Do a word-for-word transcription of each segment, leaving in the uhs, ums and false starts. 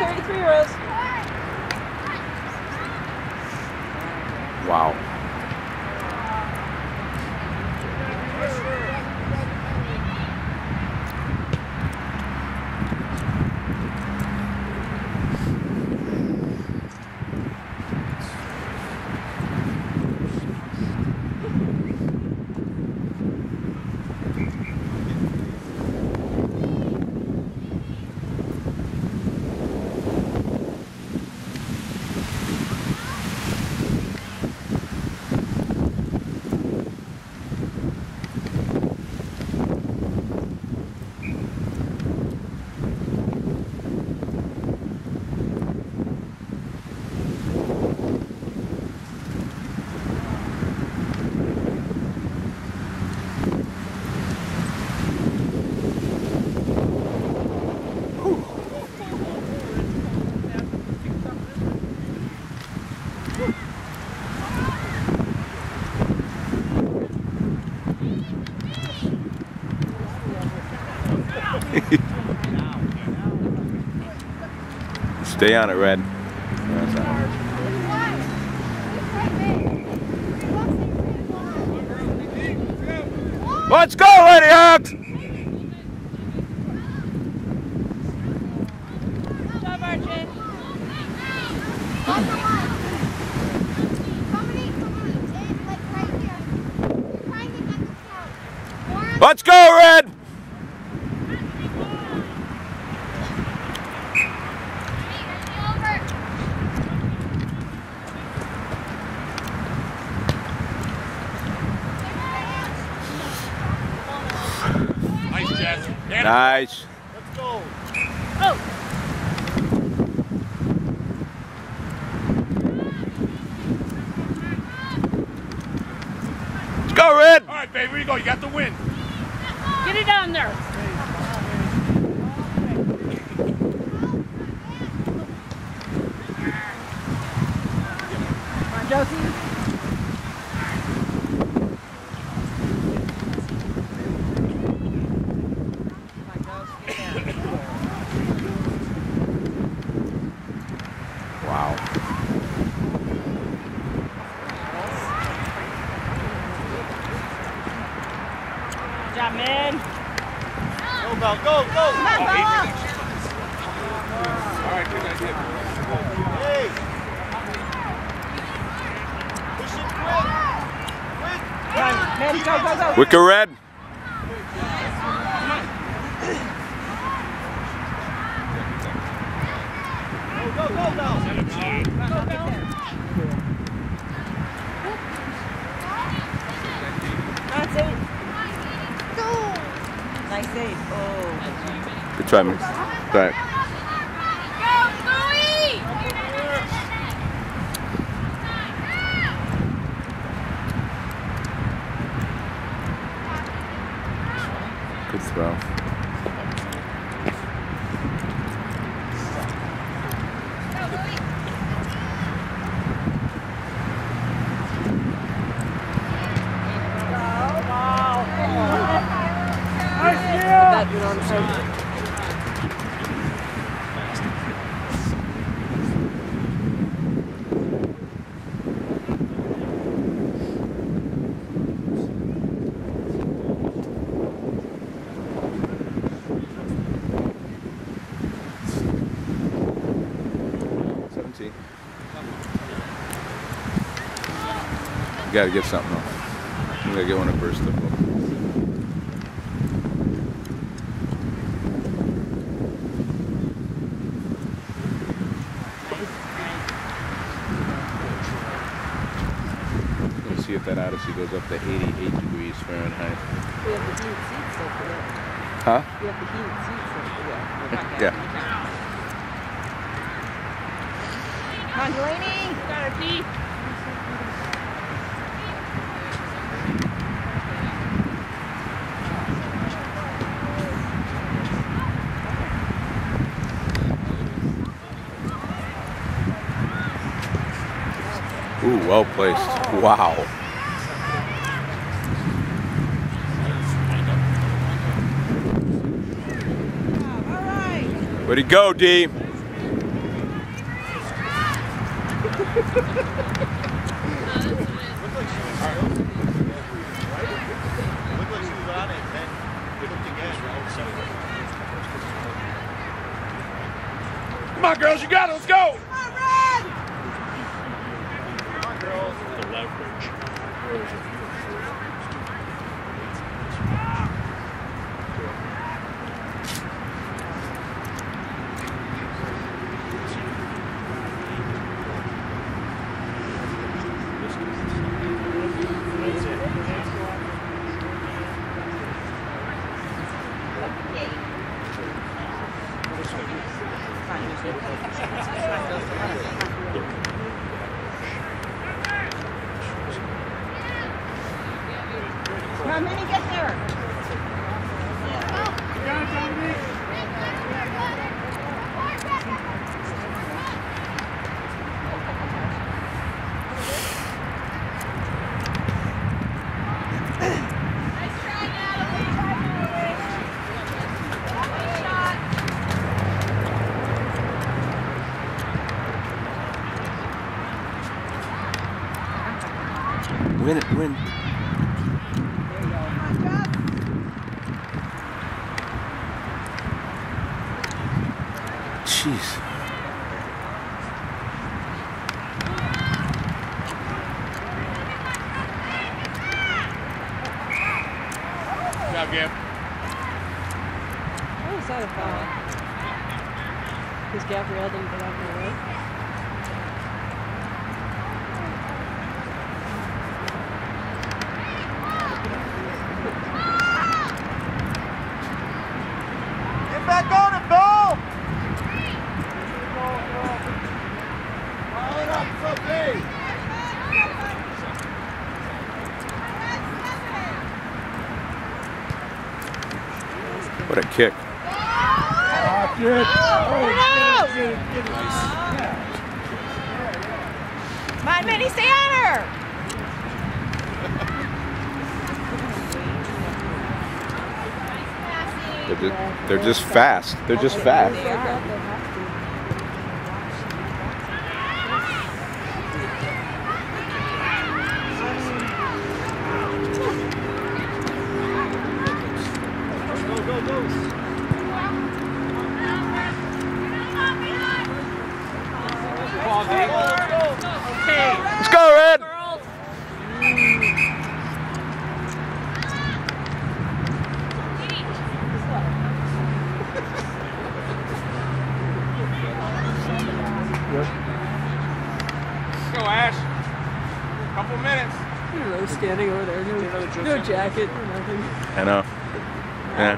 thirty-three, Rose. Wow. Stay on it, Red. Let's go, Lady Hawks! Let's go, Red! Nice. Let's go. Oh. Let's go, Red. All right, baby, where you go? You got the win. Get it down there. Come on, Josie. Wow. Good job, man. Go, Bell, go, go. Come on, Bella. All right, good idea. Hey. Push it quick. Quick. Come on, man, go, go, go. Wicker, Red. Go, go, go, Bell. Go, Bell. Nice save. Nice save. Oh. Good try, man. Right. Go, Louie! Good throw. seventeen. You gotta get something off. You gotta get one of burst up. Let's see if that Odyssey goes up to eighty-eight degrees Fahrenheit. We have the heated seats, so forget. Huh? We have the heated seats, so forget. Yeah. Come on, Delaney. Got her deep. Ooh, well placed. Wow. All right. Where'd he go, D? like she was right? It looked like she was on it, then flipped again. Come on, girls, you got it. Let's go. Come on, girls. The leverage. How many get there? Win it, win. Jeez. Good job, Gab. How was that a foul? Because Gabrielle didn't get out of the way. Get back on it, Bill! Pile it up, it's okay. What a kick. Oh, good. Oh, good, good, good. Come on, Minnie, stay on her! They're just, they're just fast. They're just fast. They are. They have to. Go, go, go. Let's go, Red. Go, Ash. Couple minutes. You're really standing over there. No, no jacket, no nothing. I know. Yeah.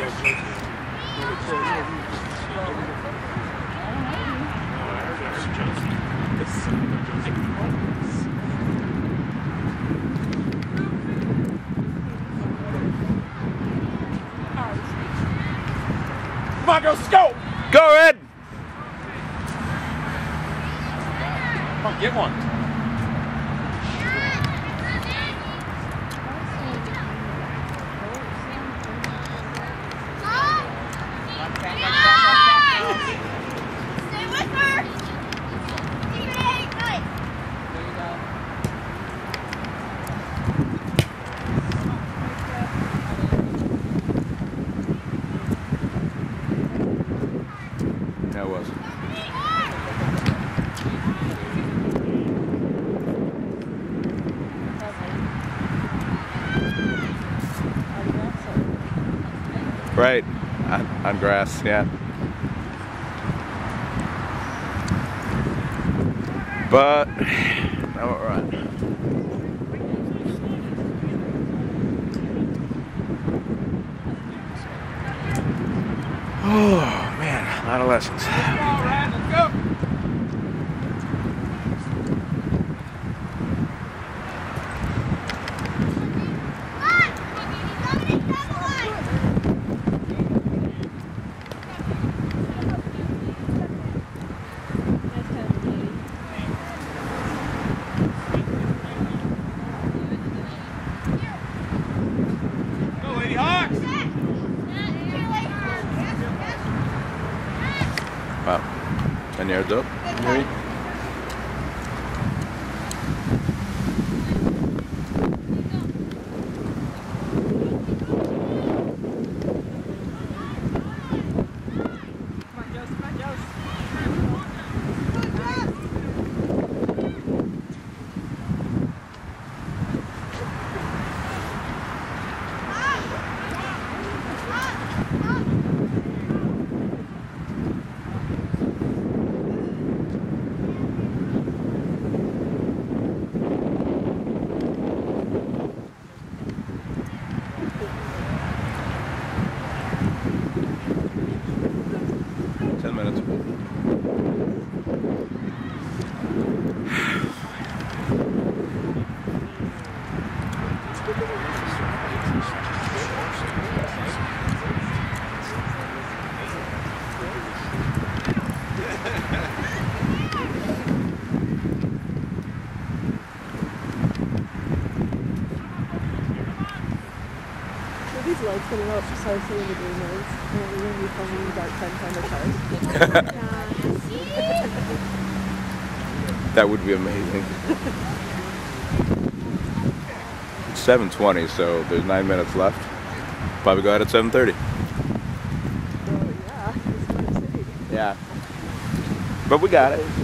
Come on, girls, let's go. Go, Red. Come on, get one. Stay with her! Stephen A, nice! There you go. That was. Right. On, on grass, yeah. But now we're on. Oh man, a lot of lessons. All right, let's go. Go, Lady Hawks. Wow. ten yards up. Maybe. she likes putting out so I say the game is. And we're going to be filming dark time time of cars. That would be amazing. It's seven twenty, so there's nine minutes left. Probably go out at seven thirty. So yeah, it's New York City. Yeah. But we got it.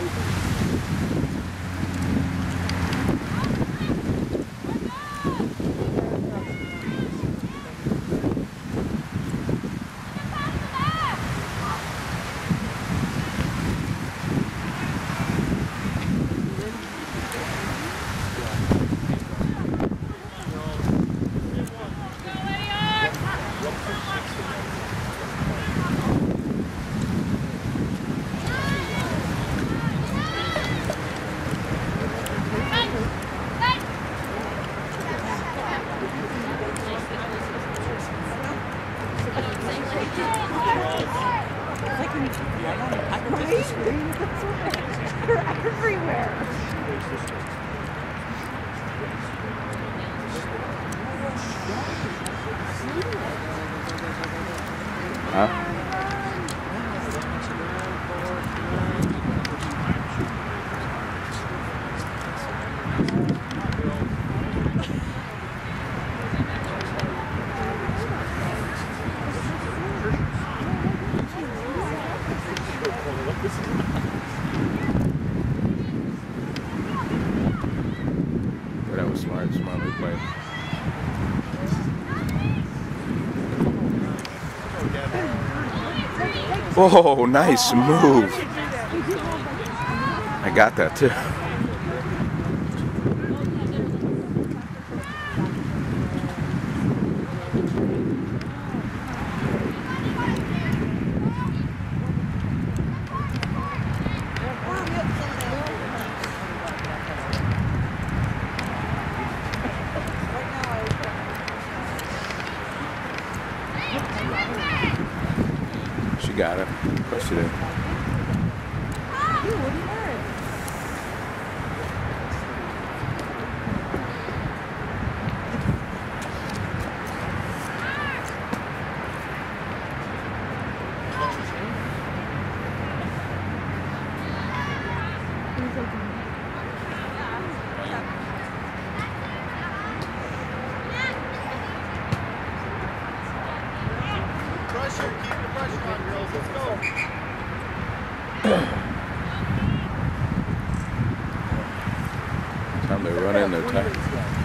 They're everywhere. Huh? That was smart, smartly played. Oh, nice move. I got that too. She got it. Of course she did. Pressure, keep the pressure on, girls. Let's go. Time they run in their time.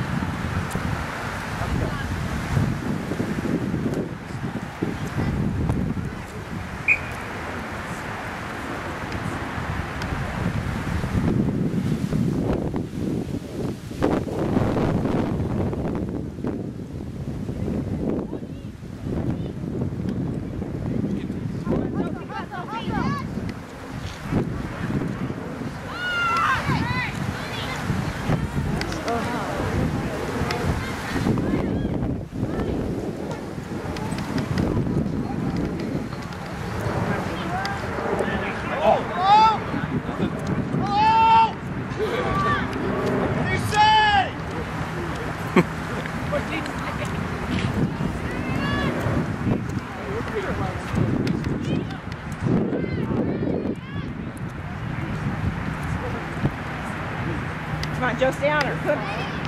Come on, Joe, stay on her. Good.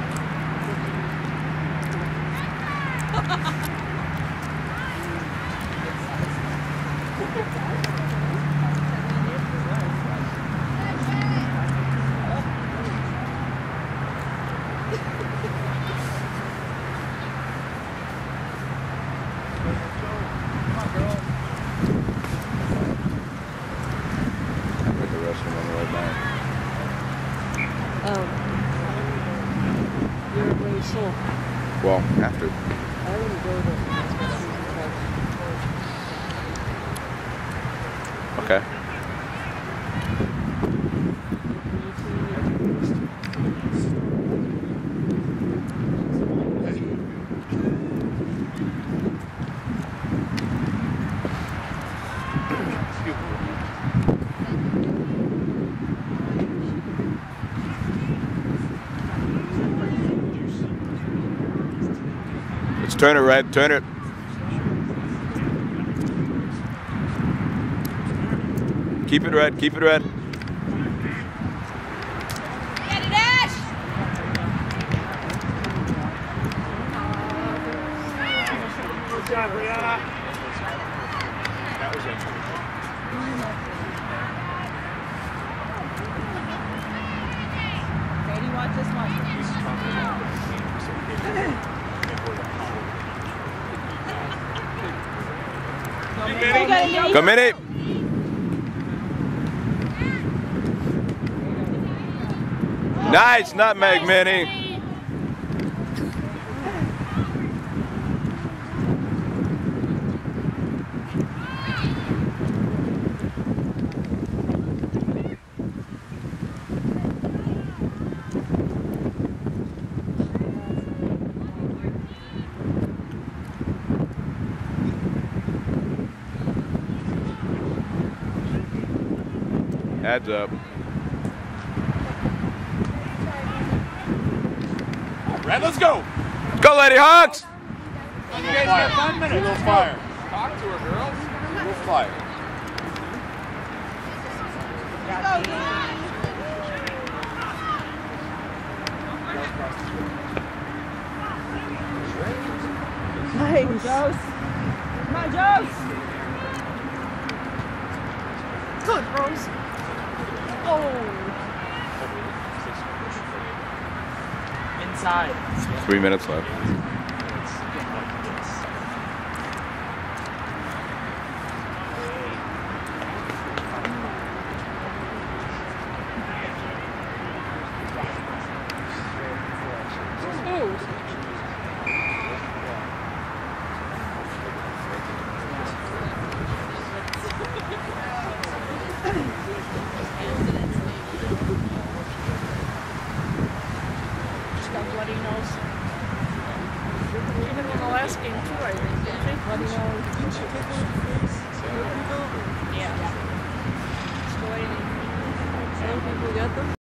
Put the rest of them on the right line. Um, you're very slow. Well, after. I wouldn't go there. Okay. Just turn it right, turn it. Keep it red, keep it red. Get it, Ash! Good job, Brianna. That was it. Katie, watch this one. Go, Minnie. Nice, nutmeg, Minnie. Heads up. Red, let's go. Go, Lady Hawks! You guys got one minute. A little fire. Talk to her, girls. A little fire. Nice. Joes. Come on, Joes. Good, Rose. Oh. Inside. Three minutes left. Bloody nose. Even in the last game too, I think. Didn't they? Bloody nose. Yeah. It's the way they- some people get them.